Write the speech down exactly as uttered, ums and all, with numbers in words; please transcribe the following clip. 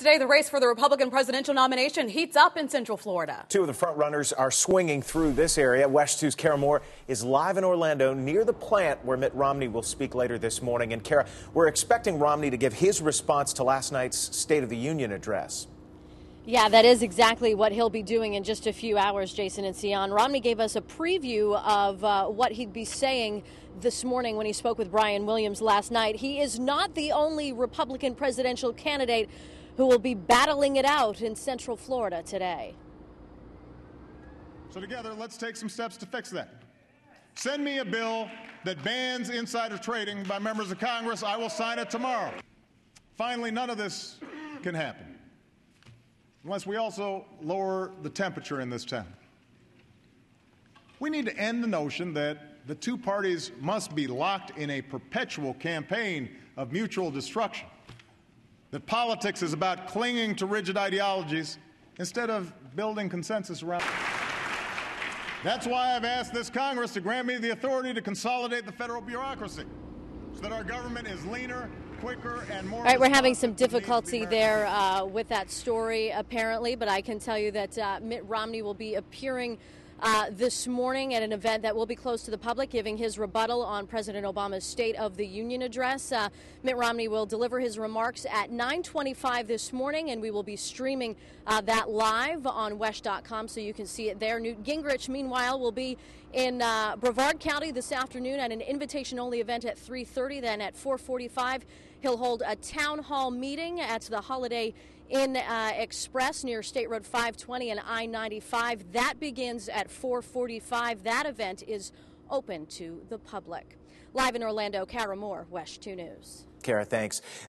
Today, the race for the Republican presidential nomination heats up in Central Florida. Two of the front runners are swinging through this area. WESH two's Kara Moore is live in Orlando near the plant where Mitt Romney will speak later this morning. And Kara, we're expecting Romney to give his response to last night's State of the Union address. Yeah, that is exactly what he'll be doing in just a few hours, Jason and Sion. Romney gave us a preview of uh, what he'd be saying this morning when he spoke with Brian Williams last night. He is not the only Republican presidential candidate who will be battling it out in Central Florida today. So together, let's take some steps to fix that. Send me a bill that bans insider trading by members of Congress. I will sign it tomorrow. Finally, none of this can happen unless we also lower the temperature in this town. We need to end the notion that the two parties must be locked in a perpetual campaign of mutual destruction, that politics is about clinging to rigid ideologies instead of building consensus around. That's why I've asked this Congress to grant me the authority to consolidate the federal bureaucracy so that our government is leaner, quicker, and more. All right, we're having some difficulty there uh, with that story, apparently, but I can tell you that uh, Mitt Romney will be appearing uh, this morning at an event that will be closed to the public, giving his rebuttal on President Obama's State of the Union address. Uh, Mitt Romney will deliver his remarks at nine twenty-five this morning, and we will be streaming uh, that live on wesh dot com so you can see it there. Newt Gingrich, meanwhile, will be in uh, Brevard County this afternoon at an invitation-only event at three thirty. Then at four forty-five, he'll hold a town hall meeting at the Holiday Inn uh, Express near State Road five twenty and I ninety-five. That begins at four forty-five. That event is open to the public. Live in Orlando, Kara Moore, WESH two News. Kara, thanks.